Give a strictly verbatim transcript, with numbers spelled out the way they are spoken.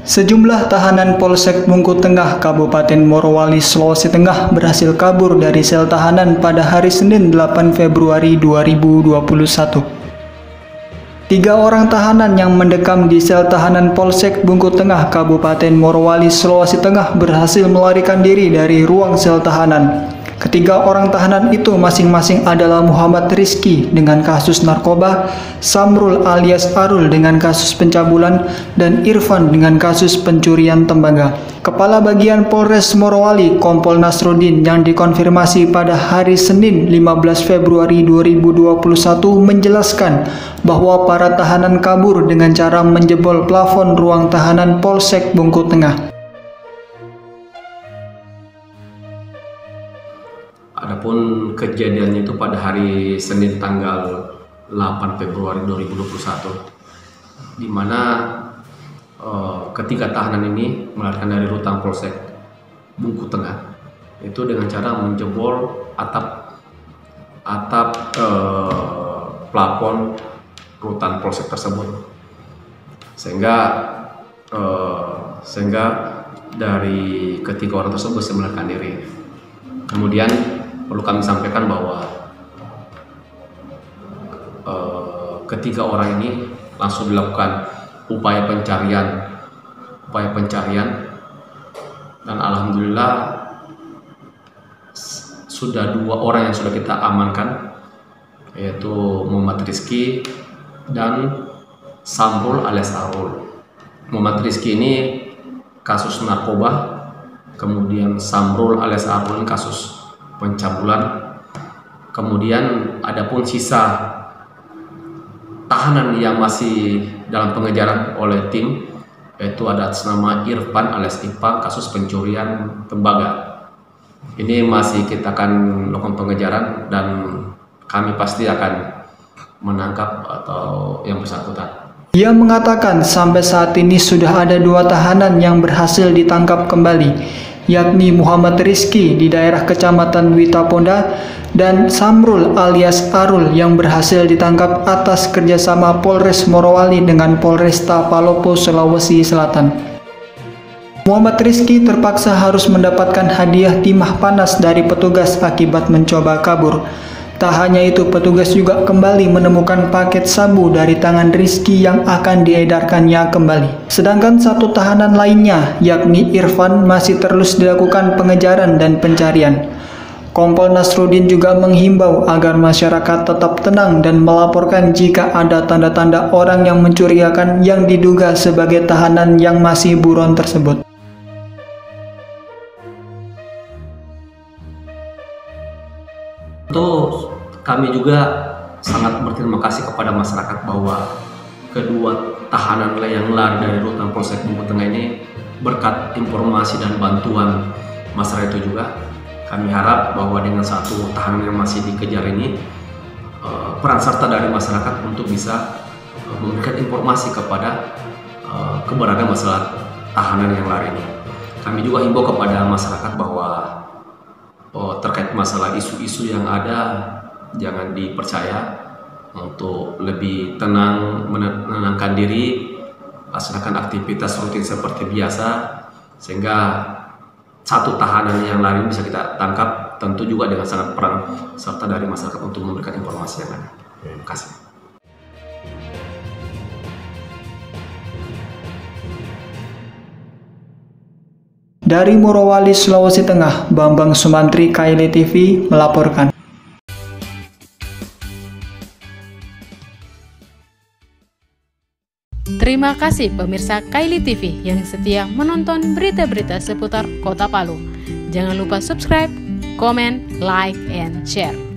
Sejumlah tahanan Polsek Bungku Tengah, Kabupaten Morowali, Sulawesi Tengah berhasil kabur dari sel tahanan pada hari Senin delapan Februari dua ribu dua puluh satu. Tiga orang tahanan yang mendekam di sel tahanan Polsek Bungku Tengah, Kabupaten Morowali, Sulawesi Tengah berhasil melarikan diri dari ruang sel tahanan. Ketiga orang tahanan itu masing-masing adalah Muhammad Rizky dengan kasus narkoba, Samrul alias Arul dengan kasus pencabulan, dan Irfan dengan kasus pencurian tembaga. Kepala Bagian Polres Morowali, Kompol Nasruddin, yang dikonfirmasi pada hari Senin lima belas Februari dua ribu dua puluh satu menjelaskan bahwa para tahanan kabur dengan cara menjebol plafon ruang tahanan Polsek Bungku Tengah. Adapun kejadiannya itu pada hari Senin tanggal delapan Februari dua ribu dua puluh satu, di mana uh, ketiga tahanan ini melarikan dari rutan Polsek Bungku Tengah itu dengan cara menjebol atap atap uh, plafon rutan Polsek tersebut, sehingga uh, sehingga dari ketiga orang tersebut bisa melarikan diri. Kemudian perlu kami sampaikan bahwa uh, ketiga orang ini langsung dilakukan upaya pencarian, upaya pencarian, dan alhamdulillah sudah dua orang yang sudah kita amankan, yaitu Muhammad Rizky dan Samrul alias Arul. Muhammad Rizky ini kasus narkoba, kemudian Samrul alias Arul kasus pencabulan. Kemudian adapun sisa tahanan yang masih dalam pengejaran oleh tim, yaitu ada atas nama Irfan alias Ipang kasus pencurian tembaga. Ini masih kita akan melakukan pengejaran dan kami pasti akan menangkap atau yang bersangkutan. Ia mengatakan sampai saat ini sudah ada dua tahanan yang berhasil ditangkap kembali, yakni Muhammad Rizky di daerah Kecamatan Witaponda dan Samrul alias Arul yang berhasil ditangkap atas kerjasama Polres Morowali dengan Polresta Palopo, Sulawesi Selatan. Muhammad Rizky terpaksa harus mendapatkan hadiah timah panas dari petugas akibat mencoba kabur. Tak hanya itu, petugas juga kembali menemukan paket sabu dari tangan Rizky yang akan diedarkannya kembali. Sedangkan satu tahanan lainnya, yakni Irfan, masih terus dilakukan pengejaran dan pencarian. Kompol Nasruddin juga menghimbau agar masyarakat tetap tenang dan melaporkan jika ada tanda-tanda orang yang mencurigakan yang diduga sebagai tahanan yang masih buron tersebut. Tentu kami juga sangat berterima kasih kepada masyarakat bahwa kedua tahanan yang lari dari rutan Polsek Bungku Tengah ini berkat informasi dan bantuan masyarakat itu juga, kami harap bahwa dengan satu tahanan yang masih dikejar ini, peran serta dari masyarakat untuk bisa memberikan informasi kepada keberadaan masalah tahanan yang lari ini. Kami juga himbau kepada masyarakat bahwa Oh, terkait masalah isu-isu yang ada, jangan dipercaya, untuk lebih tenang, menenangkan diri, laksanakan aktivitas rutin seperti biasa, sehingga satu tahanan yang lain bisa kita tangkap, tentu juga dengan sangat peran serta dari masyarakat untuk memberikan informasi yang ada. Terima kasih. Dari Morowali, Sulawesi Tengah, Bambang Sumantri, K I L T V melaporkan. Terima kasih pemirsa K I L T V yang setia menonton berita-berita seputar Kota Palu. Jangan lupa subscribe, komen, like, and share.